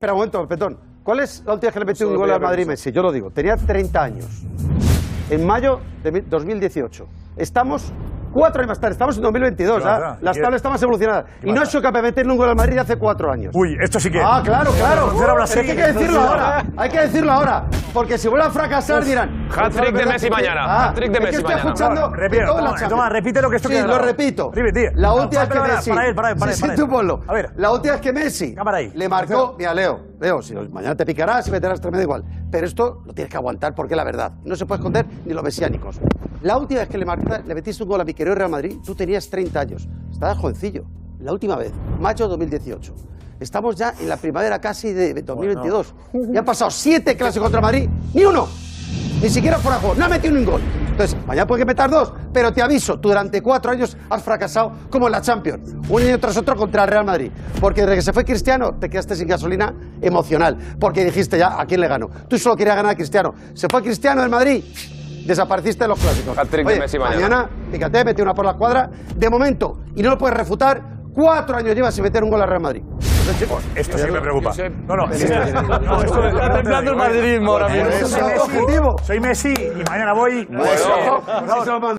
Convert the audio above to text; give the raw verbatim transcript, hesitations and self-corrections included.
Espera un momento, Petón. ¿Cuál es la última vez que le metió un gol al Madrid Messi? Yo lo digo, tenía treinta años. En mayo de dos mil dieciocho. Estamos cuatro años más tarde, estamos en dos mil veintidós. ¿Ah? Las tablas están más evolucionadas. Y no es capaz de meterle un gol al Madrid hace cuatro años. Uy, esto sí que... Ah, claro, claro. Es que hay que decirlo ahora. Hay que decirlo ahora. Porque si vuelve a fracasar dirán... Hat-trick de Messi mañana. Hat-trick de Messi mañana. Escuchando repite, toma, toma, repite lo que esto Sí, lo repito. La última vez que Messi... Para él, para él, para él. Sí, tú ponlo. A ver. La última vez que Messi ahí. le marcó... Mira, Leo, Leo, si mañana te picarás y meterás tremendo igual. Pero esto lo tienes que aguantar porque es la verdad. No se puede esconder ni los mesiánicos. La última vez que le, marca, le metiste un gol a mi querido Real Madrid, tú tenías treinta años. Estabas jovencillo. La última vez, mayo de dos mil dieciocho. Estamos ya en la primavera casi de dos mil veintidós. Ya han pasado siete clásicos contra Madrid, ni uno. Ni siquiera fuera de juego. No ha metido un gol. Entonces, mañana puede que metas dos, pero te aviso, tú durante cuatro años has fracasado como en la Champions. Un año tras otro contra el Real Madrid. Porque desde que se fue Cristiano, te quedaste sin gasolina emocional. Porque dijiste ya, ¿a quién le gano? Tú solo querías ganar a Cristiano. Se fue Cristiano del Madrid, desapareciste de los clásicos. Oye, de Messi mañana. mañana, fíjate, mete una por la cuadra. De momento, y no lo puedes refutar, cuatro años llevas sin meter un gol al Real Madrid. Esto sí me preocupa. No, no, está temblando el madridismo ahora mismo. Soy Messi y mañana voy...